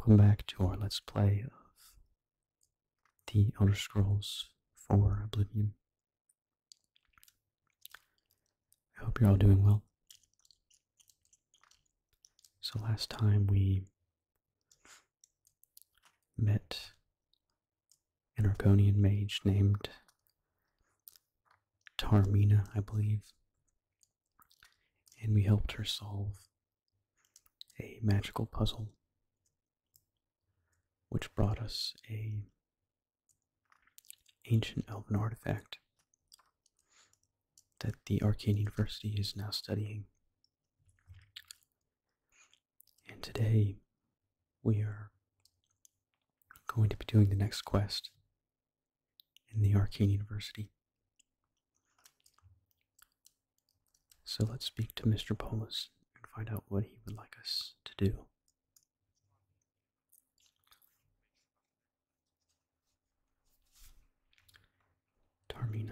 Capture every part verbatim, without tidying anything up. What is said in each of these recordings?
Welcome back to our Let's Play of the Elder Scrolls four Oblivion. I hope you're all doing well. So last time we met an Argonian mage named Tarmina, I believe, and we helped her solve a magical puzzle which brought us a ancient elven artifact that the Arcane University is now studying. And today we are going to be doing the next quest in the Arcane University. So let's speak to Mister Polis and find out what he would like us to do. Tarmina.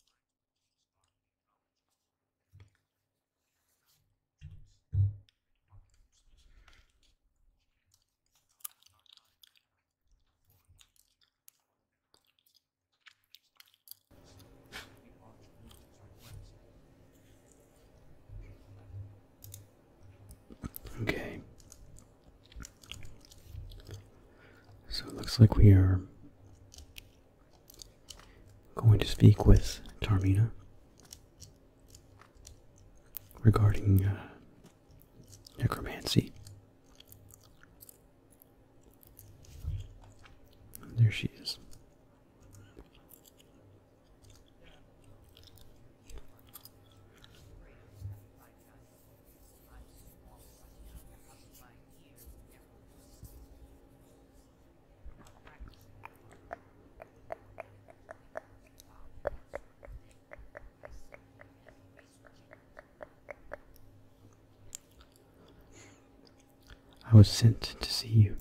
Okay. So it looks like we are going to speak with Tarmina regarding uh, necromancy. There she is. I was sent to see you.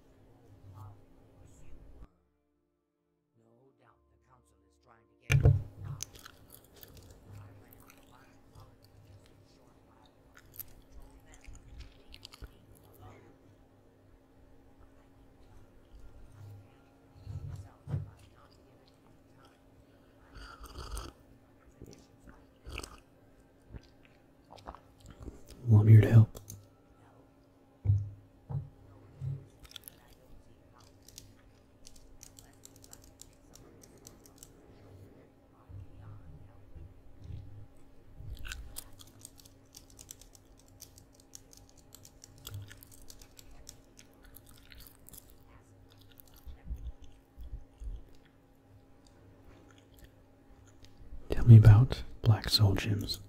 Well, I'm here to help. Tell me about black soul gems.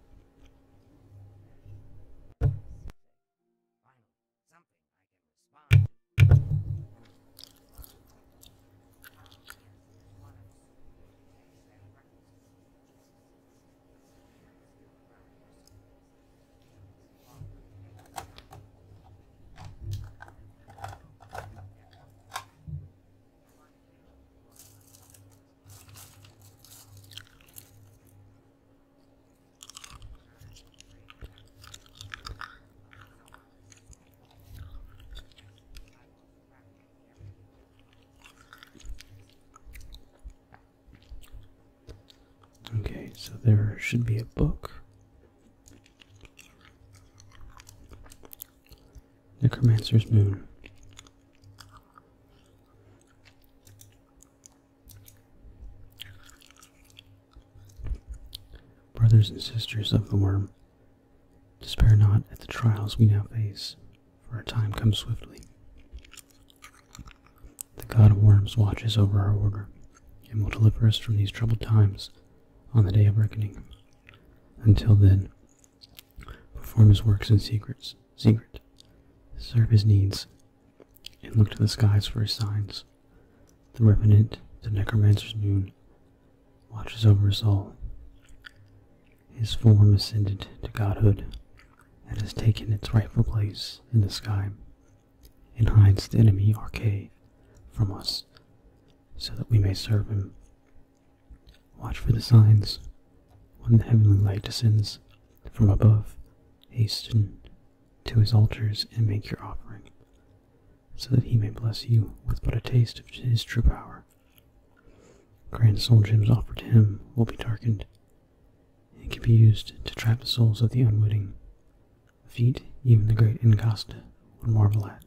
Okay, so there should be a book. Necromancer's Moon. Brothers and sisters of the worm, despair not at the trials we now face, for our time comes swiftly. The god of worms watches over our order, and will deliver us from these troubled times on the day of reckoning. Until then, perform his works in secrets, secret, serve his needs, and look to the skies for his signs. The revenant, the necromancer's moon, watches over us all. His form ascended to godhood, and has taken its rightful place in the sky, and hides the enemy Arcade from us, so that we may serve him. Watch for the signs. When the heavenly light descends from above, hasten to his altars and make your offering. so that he may bless you with but a taste of his true power. Grand soul gems offered to him will be darkened, and can be used to trap the souls of the unwitting, a feat even the great Incasta would marvel at.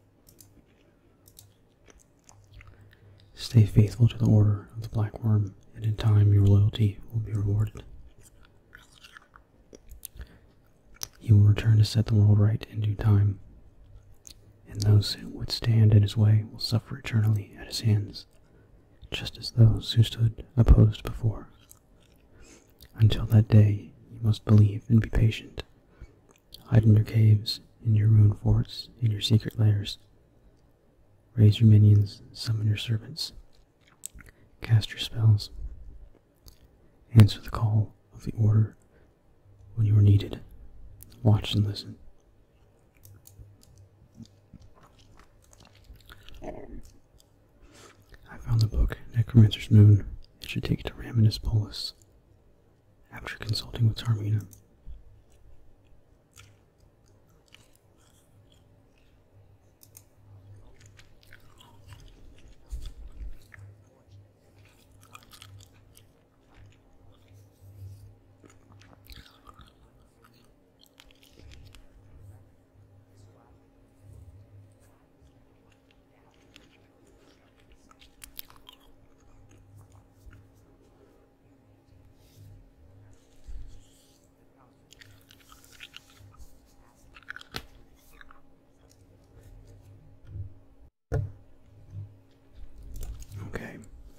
Stay faithful to the order of the Black Worm, and in time your loyalty will be rewarded. He will return to set the world right in due time, and those who would stand in his way will suffer eternally at his hands, just as those who stood opposed before. Until that day, you must believe and be patient. Hide in your caves, in your ruined forts, in your secret lairs. Raise your minions, summon your servants. Cast your spells. Answer the call of the order when you are needed. Watch and listen. I found the book, Necromancer's Moon. It should take you to Raminus Polus. After consulting with Tarmina. Okay.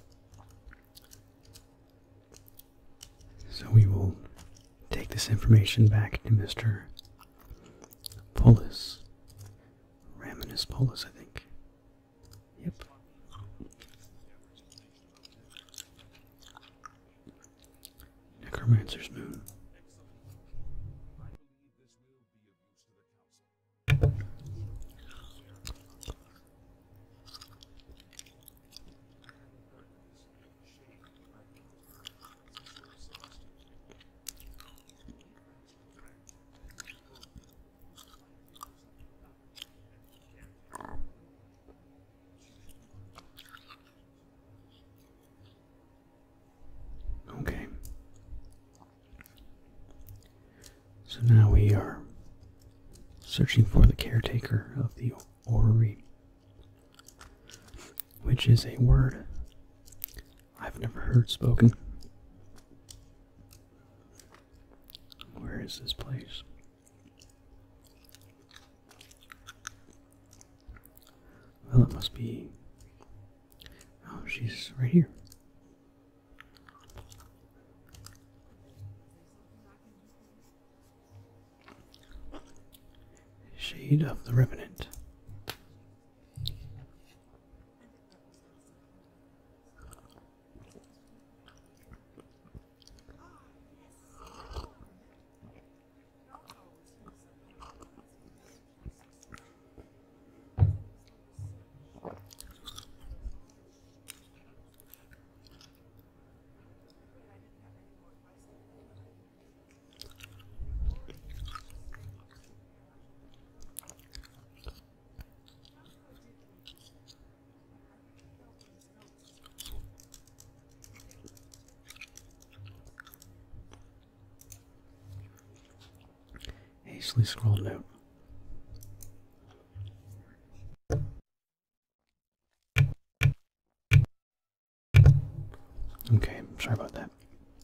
So we will take this information back to Mister Polus. Raminus Polus, I think. Yep. Necromancer's Moon. Okay. So now we are searching for the caretaker of the orrery, which is a word I've never heard spoken. Where is this place? Well, it must be... Oh, she's right here. Shade of the Revenant. Hastily scrawled note. Okay, sorry about that.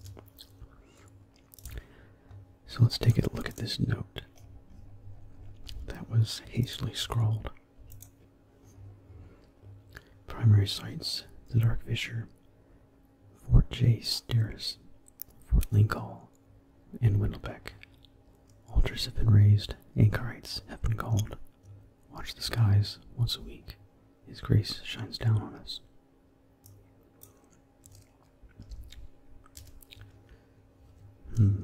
So let's take a look at this note. That was hastily scrawled. Primary sites: the Dark Fissure, Fort J. Steris, Fort Lincoln, and Windlebeck. Altars have been raised, anchorites have been called. Watch the skies once a week. His grace shines down on us. Hmm.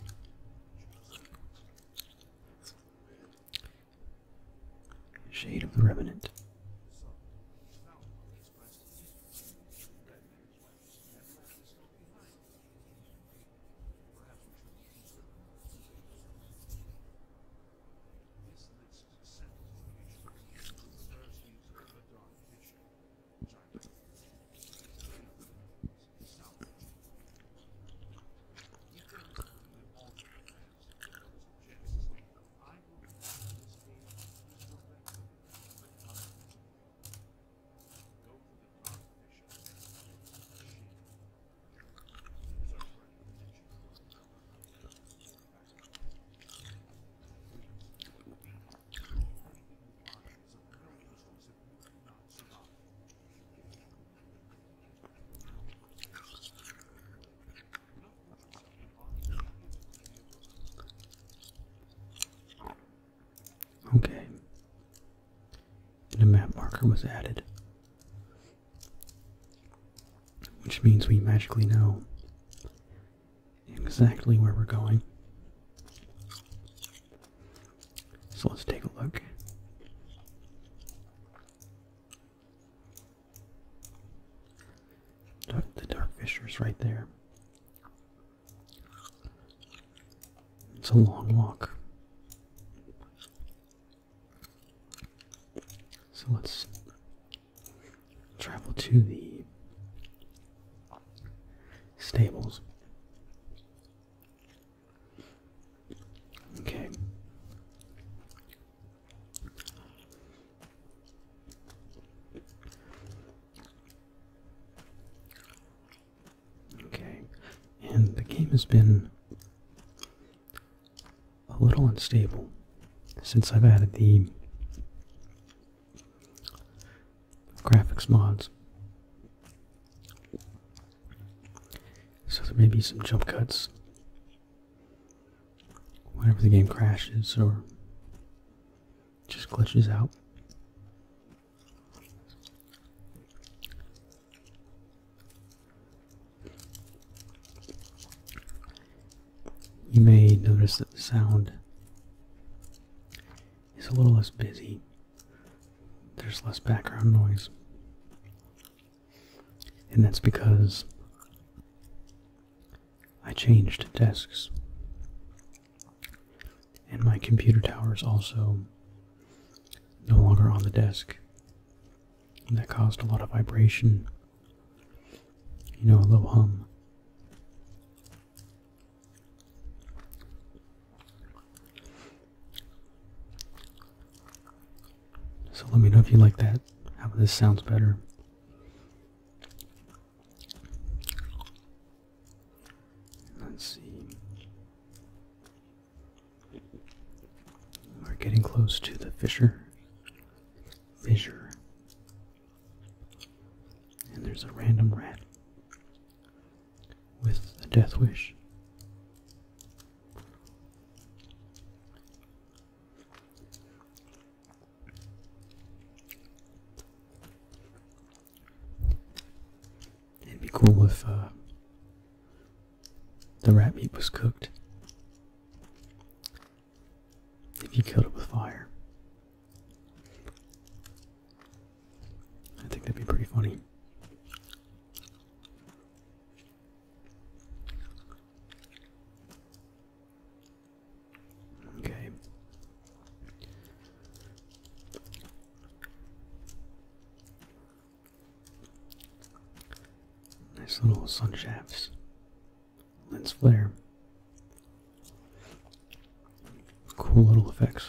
Shade of the Revenant. marker was added, which means we magically know exactly where we're going. So let's take a look. The dark fissure's right there. It's a long walk. So let's travel to the stables. Okay. Okay. And the game has been a little unstable since I've added the graphics mods. So there may be some jump cuts whenever the game crashes or just glitches out. You may notice that the sound is a little less busy. There's less background noise. And that's because I changed desks. And my computer tower is also no longer on the desk. And that caused a lot of vibration. You know, a low hum. So let me know if you like that, how this sounds better. Let's see. We're getting close to the fissure. Fissure. And there's a random rat with a death wish. It'd be cool if uh, the rat meat was cooked. If you killed it with fire. I think that'd be pretty funny. Okay. Nice little sun shafts. Lens flare. Cool little effects.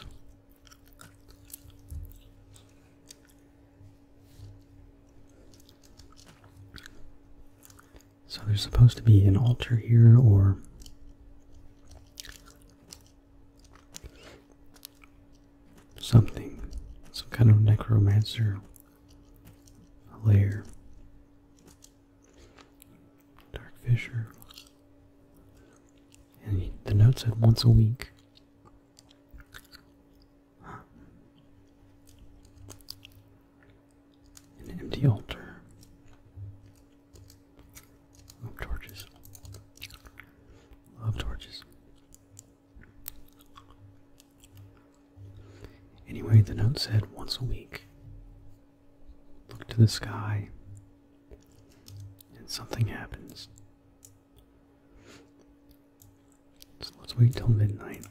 So there's supposed to be an altar here, or something, some kind of necromancer lair. Dark fissure. And the note said once a week. An empty altar. Love torches. Love torches. Anyway, the note said once a week. Look to the sky, and something happens. So let's wait till midnight.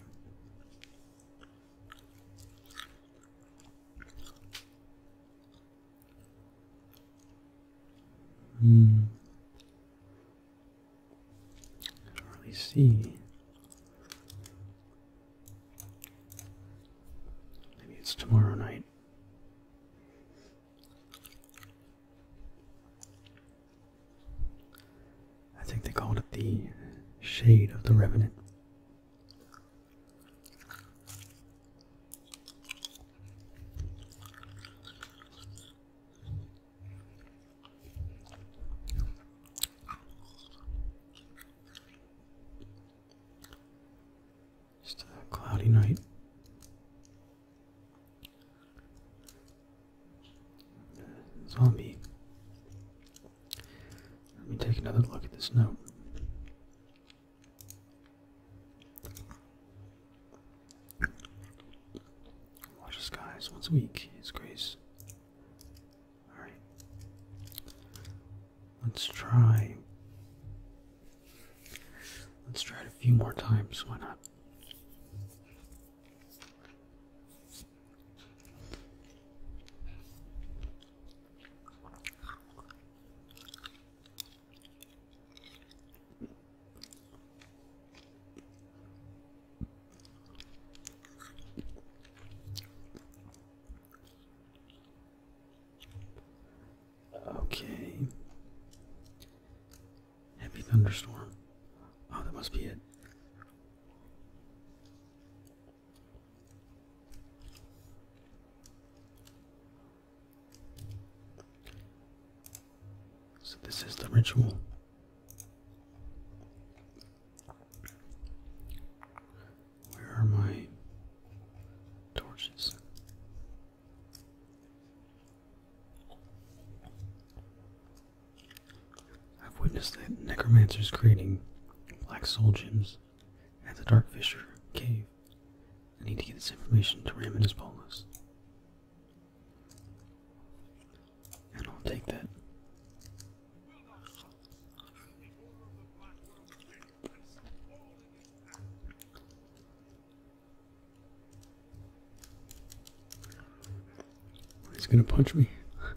Hmm. I don't really see. Maybe it's tomorrow night. I think they called it the Shade of the Revenant. Just a cloudy night. another look at this note. Watch the skies once a week, His Grace. Alright. Let's try. Let's try it a few more times, why not? Okay. Heavy thunderstorm. Oh, that must be it. So this is the ritual. Where are my torches? I've witnessed the necromancers creating black soul gems at the Dark Fissure cave. I need to get this information to ram in his bolus. And I'll take that. He's gonna punch me.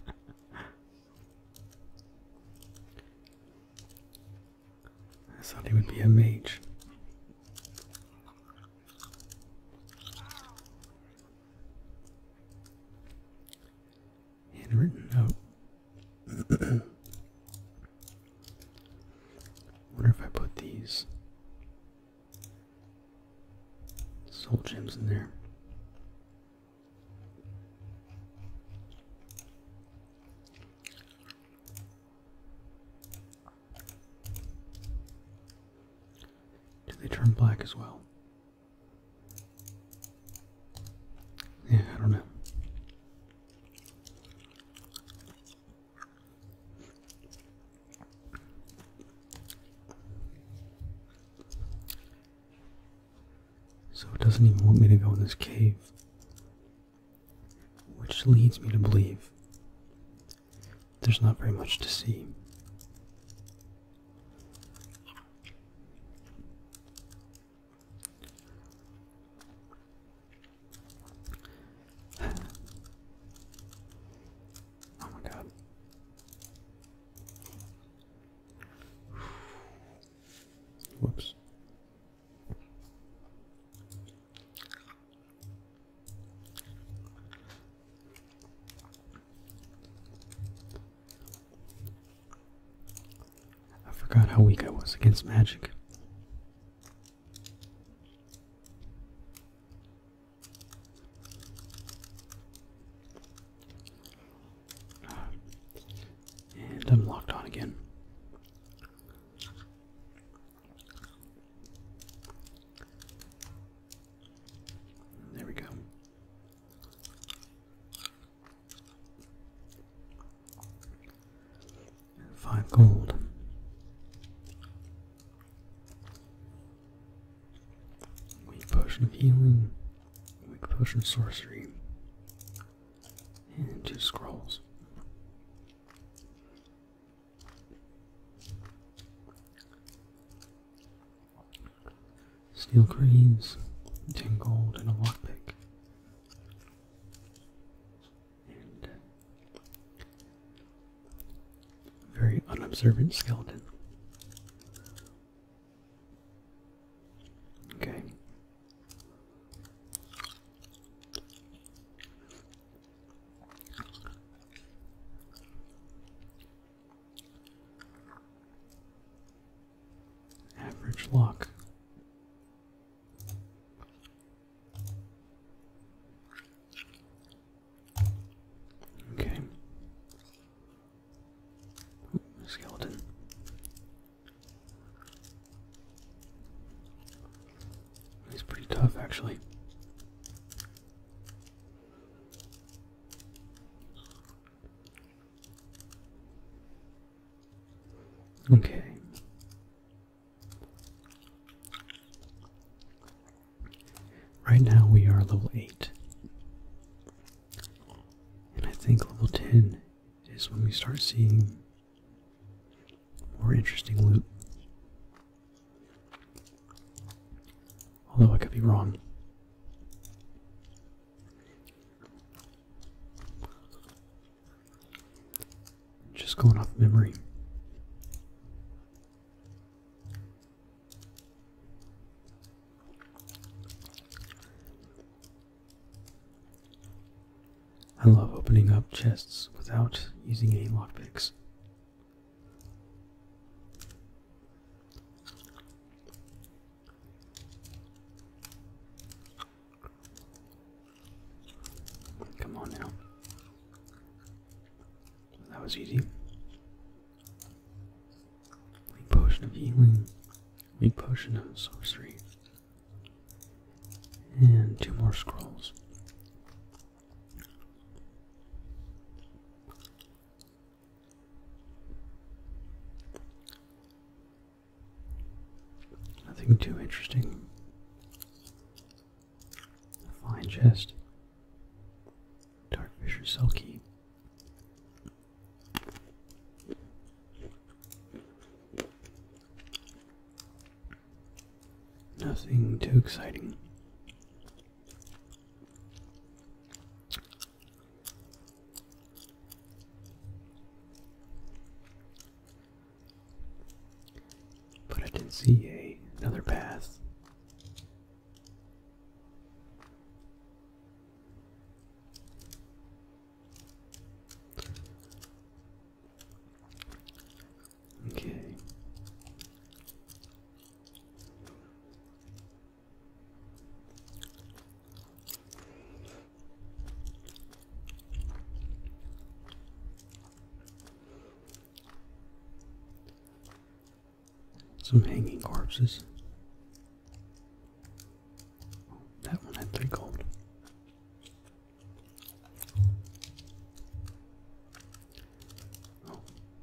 I thought he would be a mage. Handwritten note. Wonder if I put these soul gems in there. They turn black as well. Yeah, I don't know. So it doesn't even want me to go in this cave, which leads me to believe there's not very much to see. Whoops. I forgot how weak I was against magic. And I'm locked on again. There we go. Five gold. Weak potion of healing. Weak potion of sorcery. And two scrolls. Steel greaves, ten gold, and a lockpick. And a very unobservant skeleton. Okay. Average lock. Okay. Ooh, skeleton. He's pretty tough, actually. Okay. Right now we are level eight. And I think level ten is when we start seeing more interesting loot. Although I could be wrong. Just going off memory. I love opening up chests without using any lockpicks. Come on now. That was easy. Weak potion of healing. Weak potion of sorcery. And two more scrolls. Nothing too interesting. A fine chest. Dark Fisher cell key. Nothing too exciting. But I did see a another path. Okay. Some hanging corpses. Oh, that one had three gold. Oh.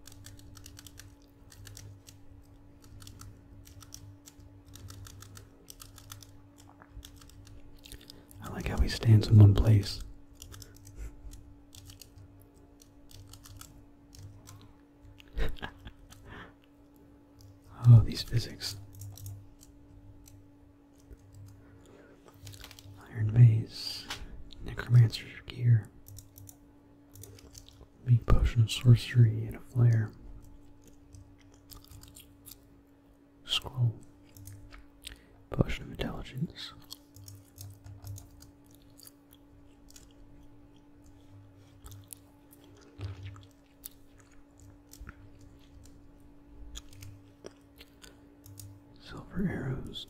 I like how he stands in one place. Oh, these physics. Iron maze. Necromancer's gear. Weak potion of sorcery and a flare. Scroll. Potion of intelligence. Silver arrows.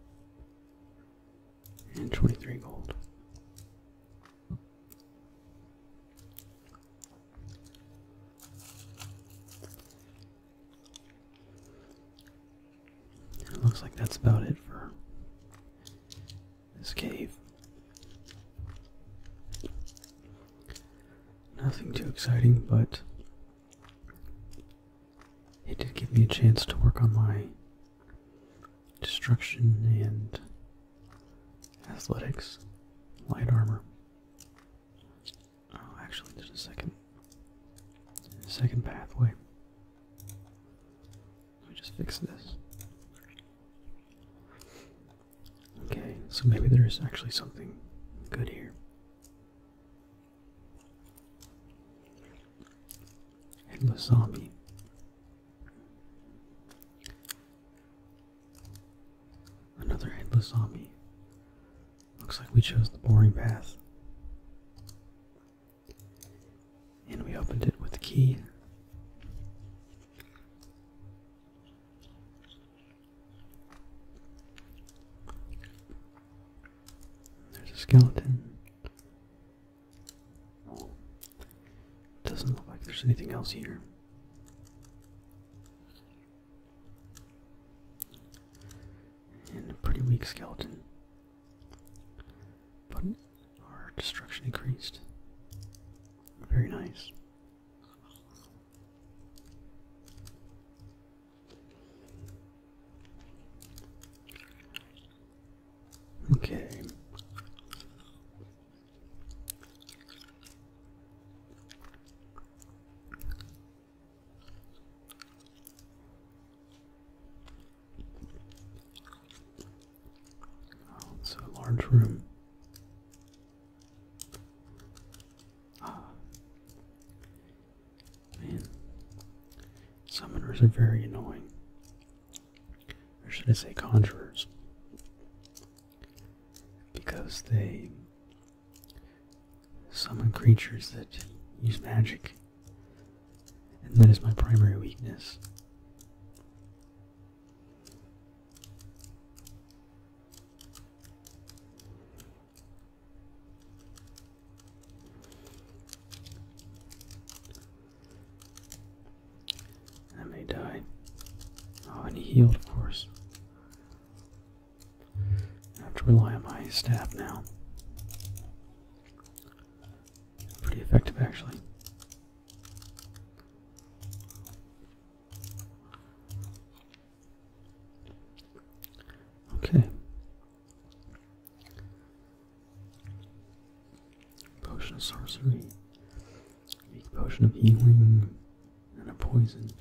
And twenty-three gold. It looks like that's about it for this cave. Nothing too exciting, but it did give me a chance to work on my destruction and athletics, light armor. Oh, actually, there's a second, a second pathway. Let me just fix this. Okay, so maybe there's actually something good here. Headless zombie. Another headless zombie. Looks like we chose the boring path. And we opened it with the key. There's a skeleton. Doesn't look like there's anything else here. And a pretty weak skeleton. But our destruction increased. Very nice. Okay. Oh, it's a large room. Ah. Man. Summoners are very annoying. Or should I say conjurers? Because they summon creatures that use magic. And that is my primary weakness. I may die. Oh, and he healed, of course. I have to rely on my staff now. Pretty effective, actually. Okay. Potion of sorcery. Weak potion of healing. And a poison.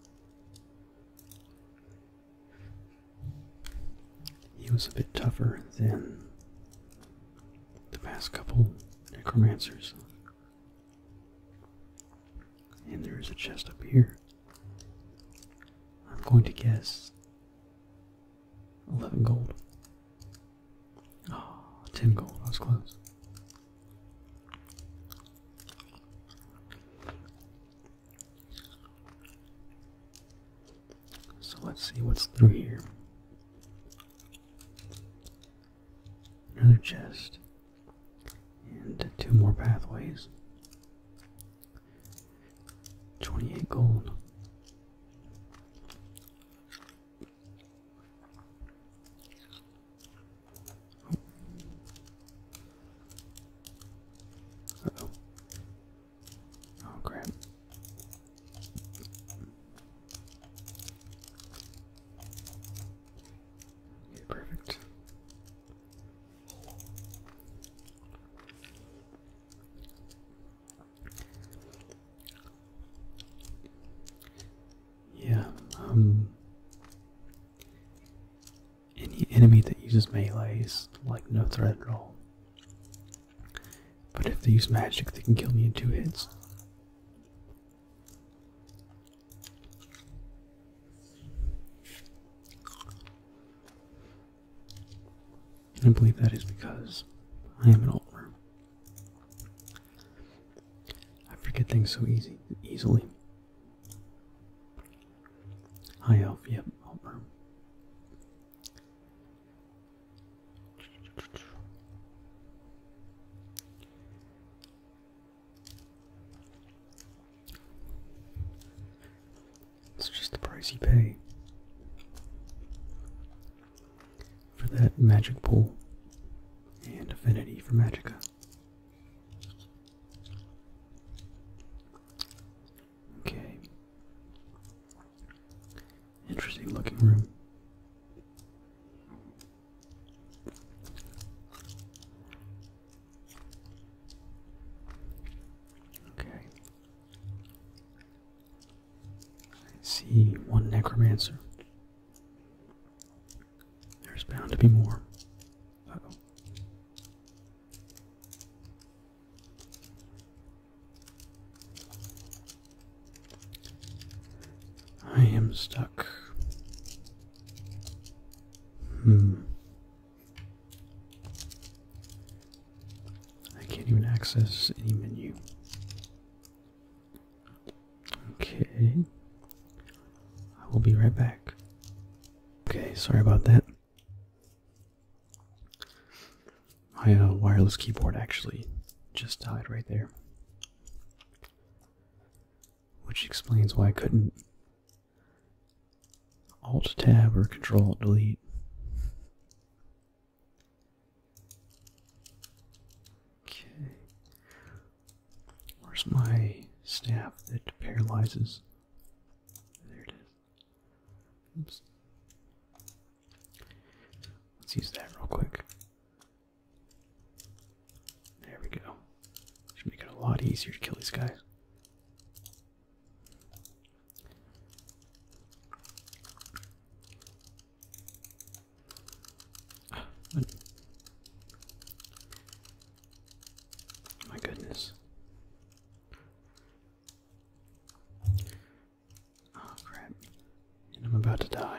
He was a bit tougher than the past couple necromancers. And there is a chest up here. I'm going to guess eleven gold. Oh, ten gold. I was close. So let's see what's through here. Another chest. And two more pathways. twenty-eight gold. Uh-oh. Oh, crap. Okay, perfect. Yeah, um, any enemy that uses melee is like no threat at all. But if they use magic, they can kill me in two hits. And I believe that is because I am an Altmer. I forget things so easy, easily. High elf, yep, Altmer. It's just the price you pay for that magic pool and affinity for magicka. Okay. Interesting looking room. Okay. I see one necromancer. There's bound to be more. Uh-oh. I am stuck. Hmm. I can't even access any menu. Okay. I will be right back. Okay, sorry about that. My uh, wireless keyboard actually just died right there. Which explains why I couldn't Alt-Tab or Control-Delete. Okay. Where's my staff that paralyzes? There it is. Oops. Let's use that real quick. lot easier to kill these guys. But, my goodness. Oh crap. And I'm about to die.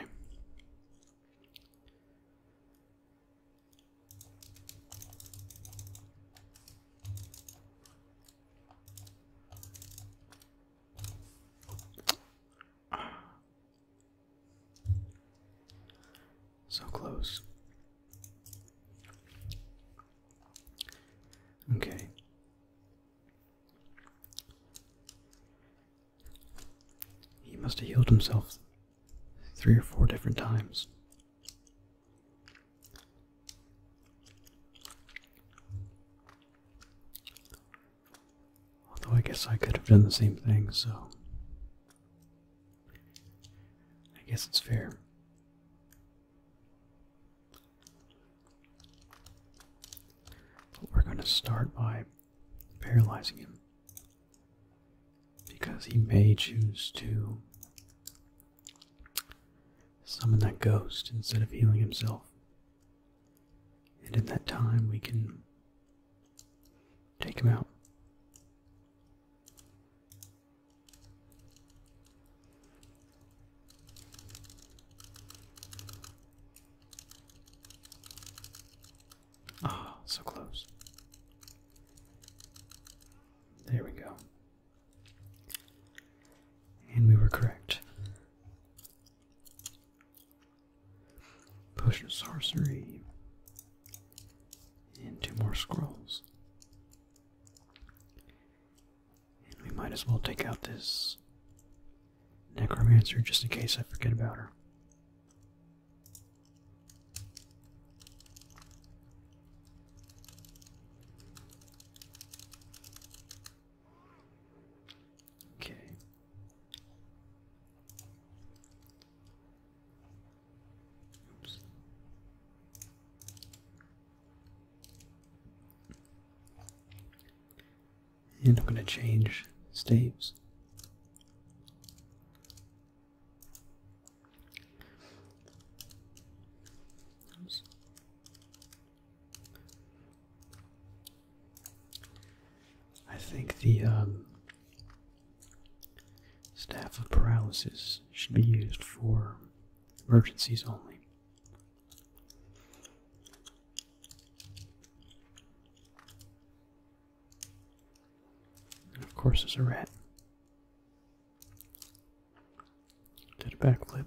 So close. Okay. He must have healed himself three or four different times. Although I guess I could have done the same thing, so I guess it's fair. But we're going to start by paralyzing him, because he may choose to summon that ghost instead of healing himself. And in that time we can take him out. Ah, oh, so close. There we go. And we were correct. Potion of sorcery. And two more scrolls. And we might as well take out this necromancer just in case I forget about her. And I'm going to change staves. Oops. I think the um, staff of paralysis should be used for emergencies only. Of course, there's a rat. Did a backflip.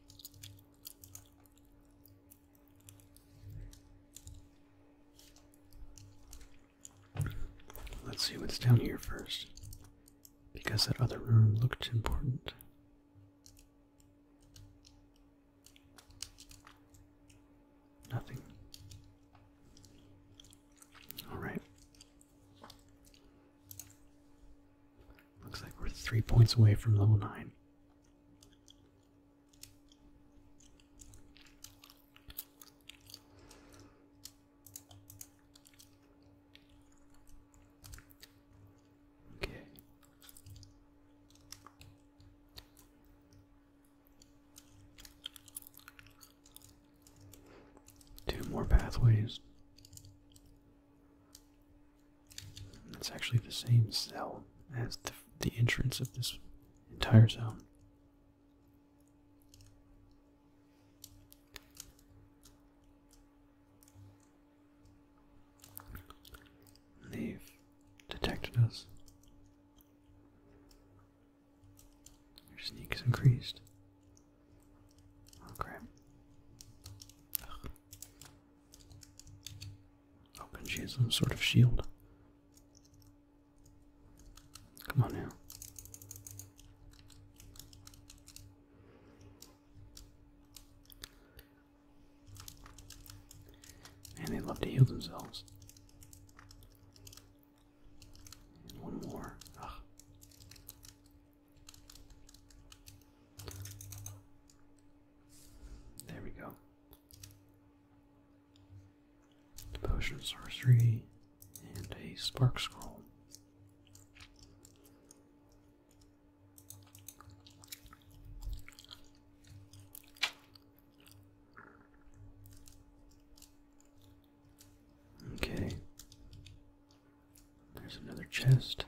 Let's see what's down here first, because that other room looked important. Nothing. Alright. Looks like we're three points away from level nine. Okay. Two more pathways. That's actually the same cell as the the entrance of this entire zone. They've detected us. Their sneak is increased. Oh crap. Ugh. Oh, and she has some sort of shield. Come on now. Man, they love to heal themselves. And one more. Ugh. There we go. The potion of sorcery and a spark scroll. chest.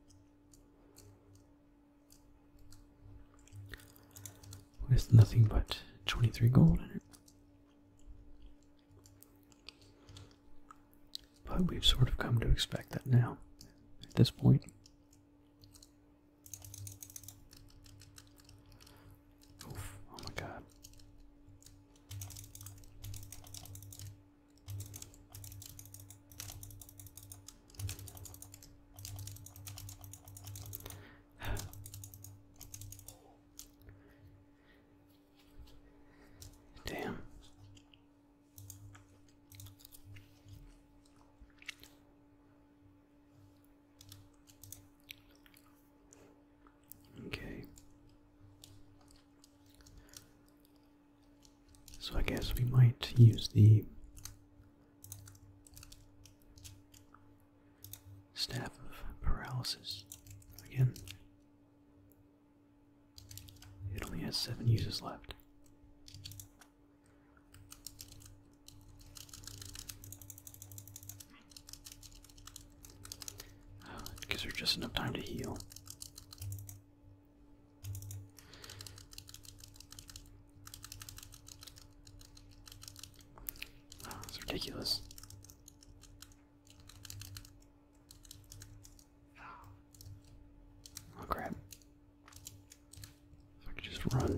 With nothing but twenty-three gold in it. But we've sort of come to expect that now, at this point. Oof, oh my god. Damn. Okay. So I guess we might use the staff of paralysis again. It only has seven uses left. Gives her just enough time to heal. Oh, it's ridiculous. Oh crap. If I could just run.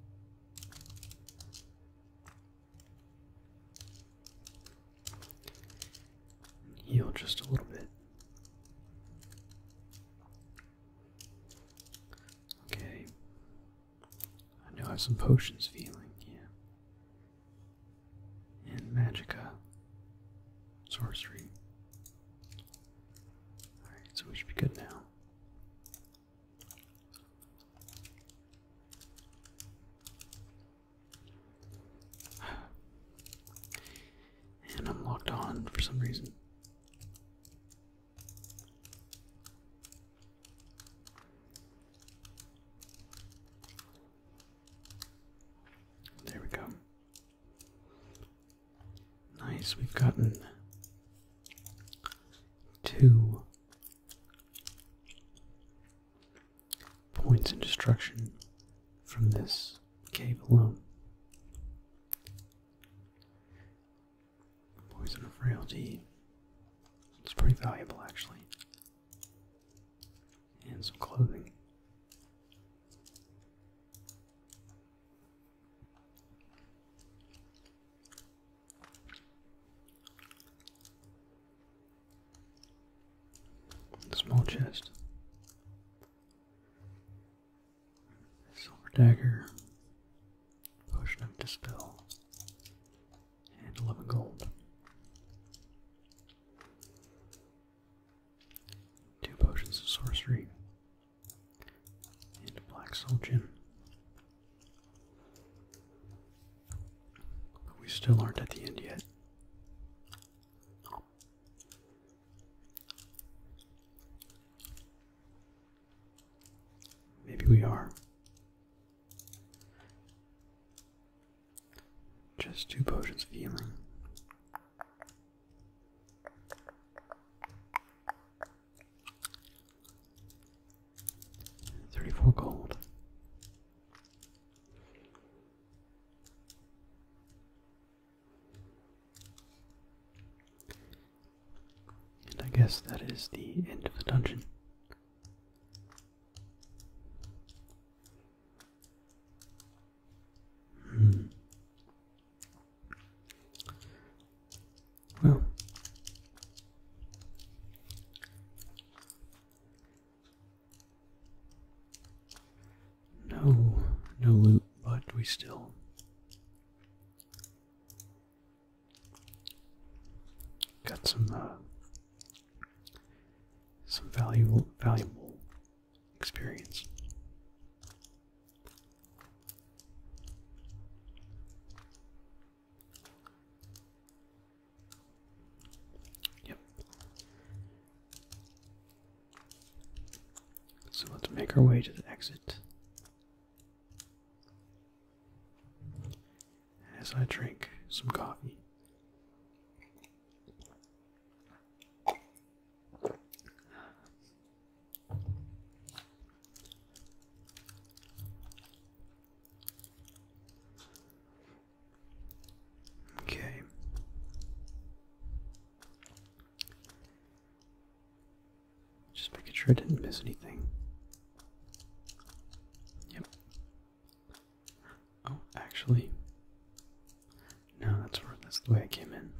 Heal just a little bit. Okay. I know I have some potions feeling, yeah. And magicka. Sorcery. Alright, so we should be good now. And I'm locked on for some reason. There we go. Nice, we've gotten two points in destruction from this cave alone. Poison of frailty. It's pretty valuable actually. And some clothing. Small chest. Silver dagger. Potion of dispel. And eleven gold. Two potions of sorcery. And a black soul gem. But we still aren't at the end yet. Maybe we are. Just two potions of healing. Thirty-four gold. And I guess that is the end of the dungeon. Well, no, no loot, but we still got some, uh, some valuable, valuable experience. So let's make our way to the exit as I drink some coffee. sure I didn't miss anything. Yep. Oh, actually, no, that's where, that's the way I came in.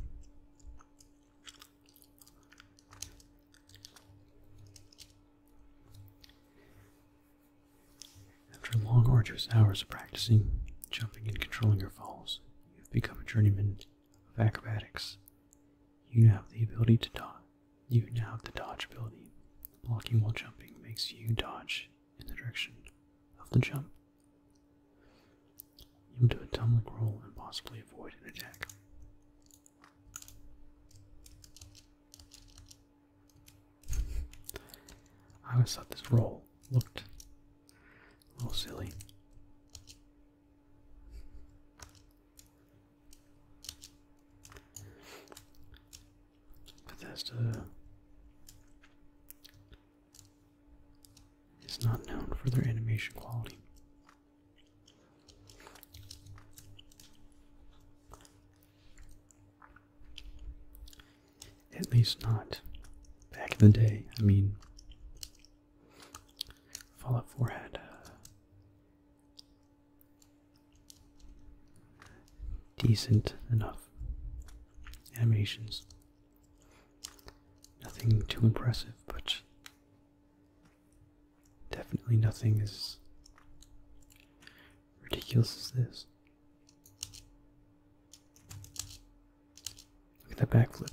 After long, arduous hours of practicing, jumping and controlling your falls, you've become a journeyman of acrobatics. You now have the ability to dodge. You now have the dodge ability. Blocking while jumping makes you dodge in the direction of the jump. You'll do a tumbling roll and possibly avoid an attack. I always thought this roll looked a little silly. Bethesda is not known for their animation quality. At least not back in the day. I mean, Fallout four had uh, decent enough animations. Nothing too impressive, but definitely nothing as ridiculous as this. Look at that backflip.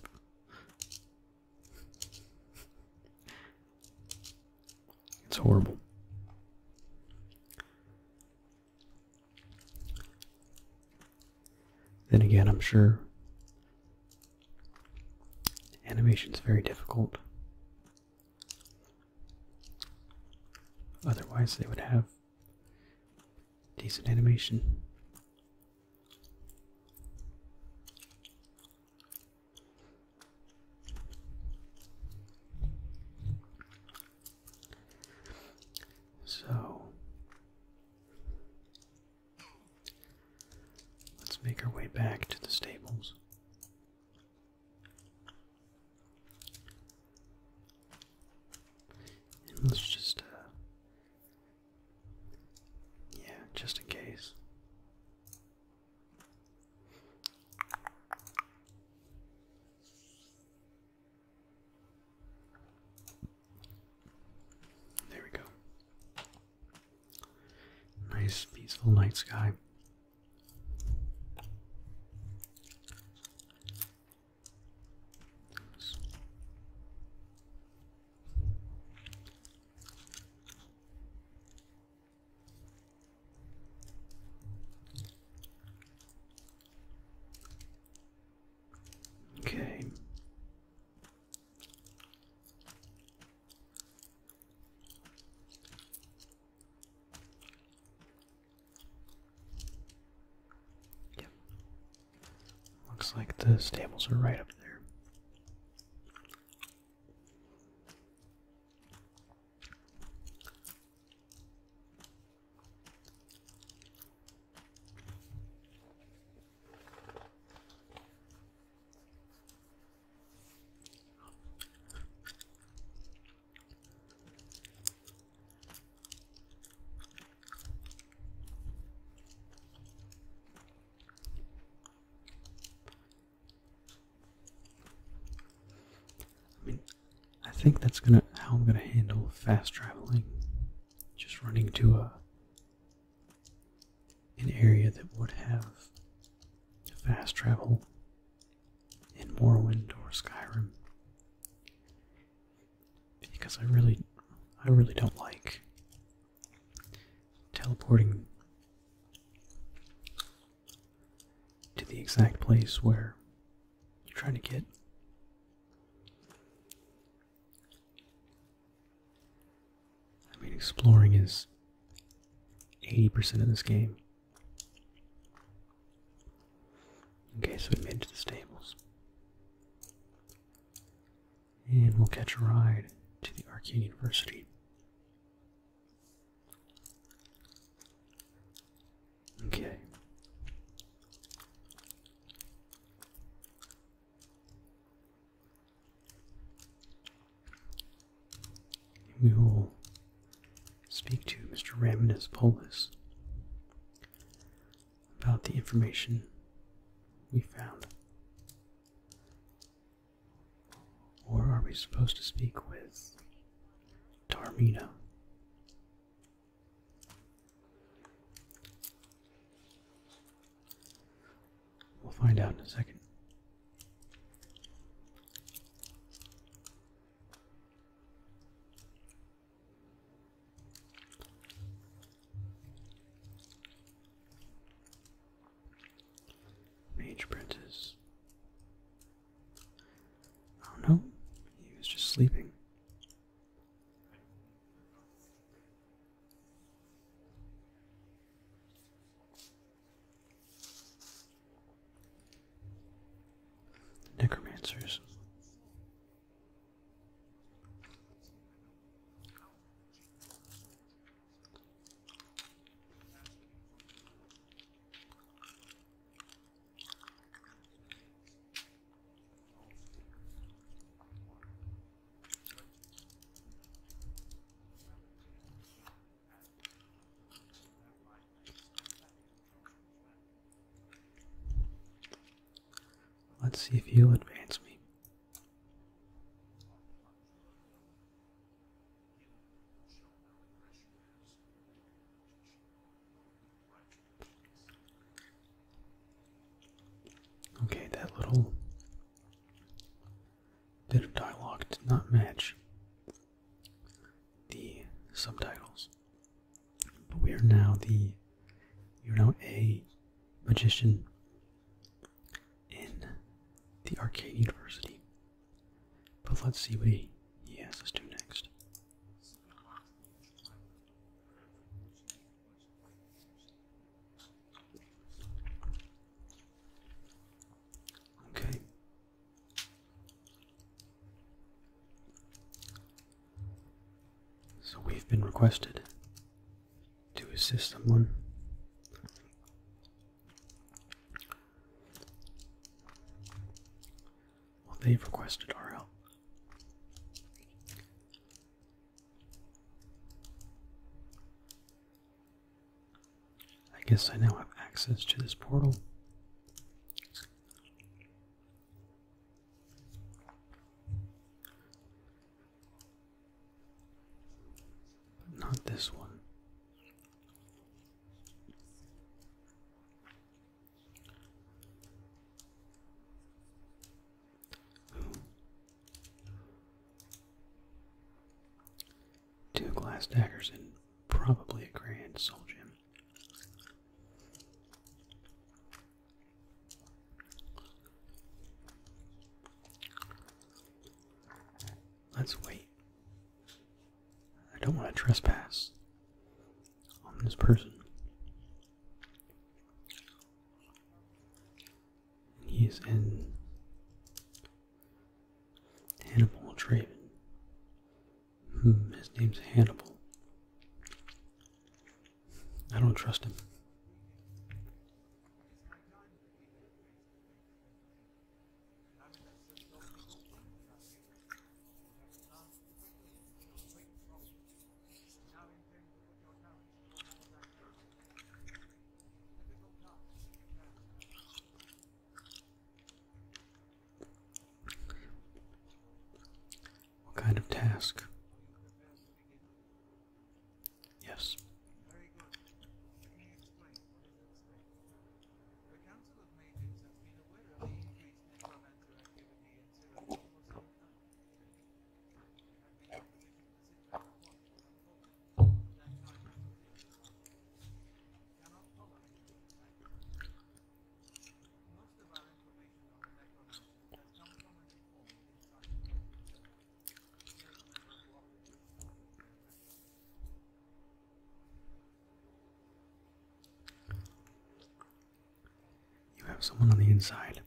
It's horrible. Then again, I'm sure animation's very difficult. Otherwise, they would have decent animation. So, let's make our way back to the stables. And let's just, uh, yeah, just in case. There we go. Nice, peaceful night sky. Okay. Yep. Looks like the stables are right up there. I think that's gonna how I'm gonna handle fast traveling. Just running to a an area that would have fast travel in Morrowind or Skyrim. Because I really I really don't like teleporting to the exact place where you're trying to get. I mean, exploring is eighty percent of this game. Okay, so we made it to the stables. And we'll catch a ride to the Arcane University. Okay. we will speak to Mister Raminus Polis about the information we found. Or are we supposed to speak with Tarmina? We'll find out in a second. Mage Princess. Oh no, he was just sleeping. Necromancers. Let's see if he'll advance me. Okay, that little bit of dialogue did not match the subtitles. But we are now the you're now a magician in the Arcane University. But let's see what he, he has us do next. Okay. So we've been requested to assist someone. Well, they've requested our help. I guess I now have access to this portal. But not this one. Two glass daggers and probably a grand soul gem. Let's wait. I don't want to trespass on this person. He is in Hannibal Traven. Hmm, his name's Hannibal. I don't trust him. What kind of task? Yes. You have someone on the inside.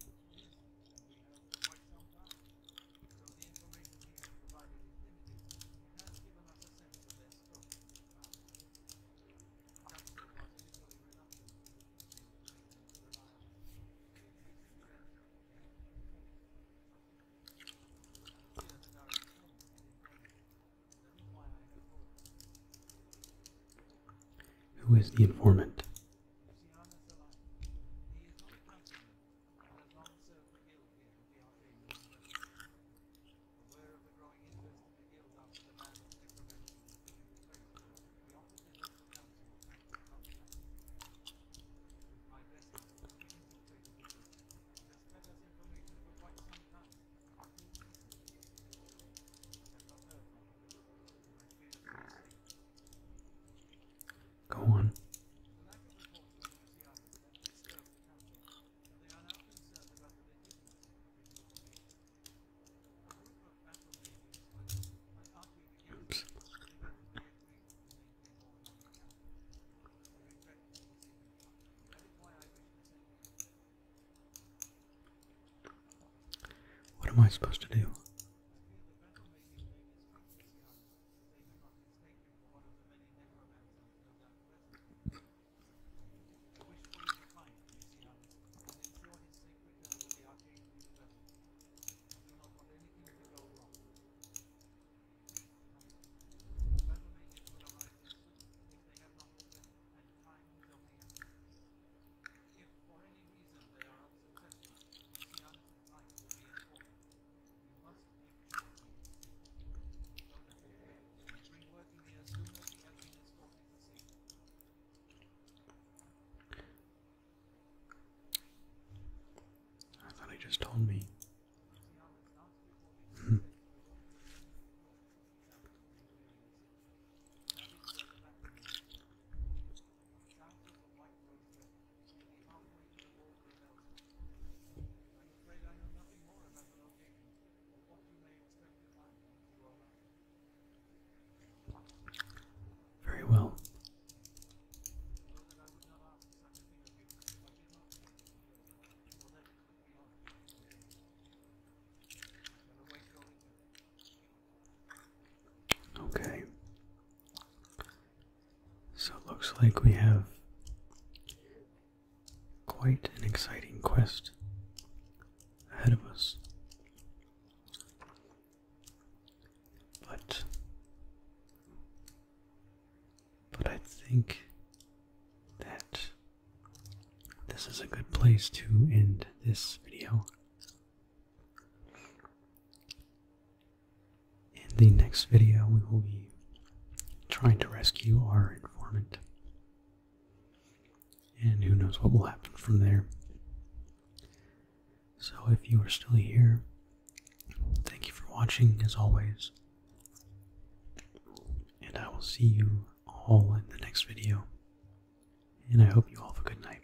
who is the informant? Go on. Oops. What am I supposed to do? He just told me. Hmm. Very well. Okay, so it looks like we have quite an exciting quest ahead of us. But, but I think that this is a good place to end this video. In the next video, we will be trying to rescue our informant. And who knows what will happen from there. So if you are still here, thank you for watching as always. And I will see you all in the next video. And I hope you all have a good night.